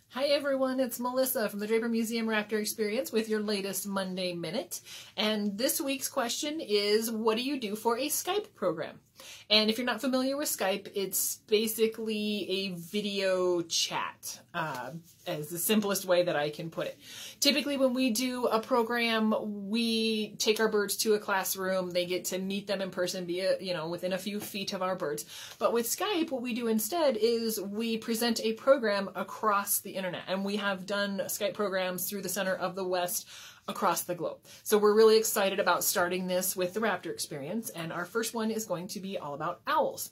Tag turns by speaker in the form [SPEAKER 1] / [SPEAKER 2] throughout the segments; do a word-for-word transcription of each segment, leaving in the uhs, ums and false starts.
[SPEAKER 1] Hi everyone, it's Melissa from the Draper Museum Raptor Experience with your latest Monday Minute. And this week's question is, what do you do for a Skype program? And if you're not familiar with Skype, it's basically a video chat, uh, as the simplest way that I can put it. Typically when we do a program, we take our birds to a classroom. They get to meet them in person, be a, you know, within a few feet of our birds. But with Skype, what we do instead is we present a program across the internet. And we have done Skype programs through the center of the West across the globe. So we're really excited about starting this with the Raptor Experience, and our first one is going to be all about owls.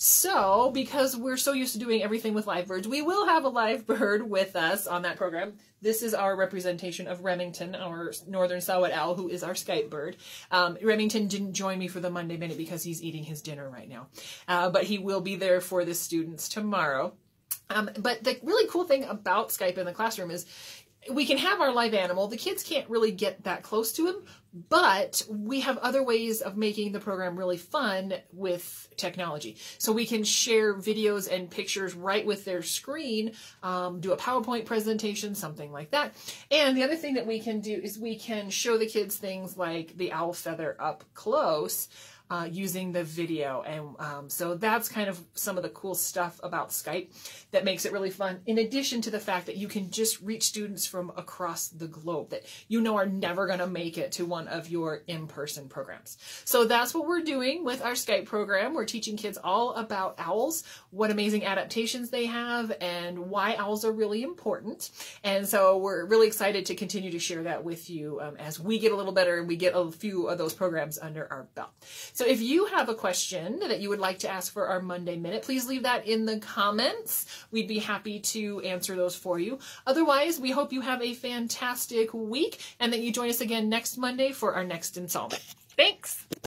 [SPEAKER 1] So because we're so used to doing everything with live birds, we will have a live bird with us on that program. This is our representation of Remington, our northern saw-whet owl, who is our Skype bird. Um, Remington didn't join me for the Monday Minute because he's eating his dinner right now, uh, but he will be there for the students tomorrow. Um, but the really cool thing about Skype in the classroom is we can have our live animal. The kids can't really get that close to him, but we have other ways of making the program really fun with technology. So we can share videos and pictures right with their screen, um, do a PowerPoint presentation, something like that. And the other thing that we can do is we can show the kids things like the owl feather up close, Uh, using the video. And um, so that's kind of some of the cool stuff about Skype that makes it really fun, in addition to the fact that you can just reach students from across the globe that you know are never going to make it to one of your in-person programs. So that's what we're doing with our Skype program. We're teaching kids all about owls, what amazing adaptations they have, and why owls are really important. And so we're really excited to continue to share that with you um, as we get a little better and we get a few of those programs under our belt. So if you have a question that you would like to ask for our Monday Minute, please leave that in the comments. We'd be happy to answer those for you. Otherwise, we hope you have a fantastic week and that you join us again next Monday for our next installment. Thanks!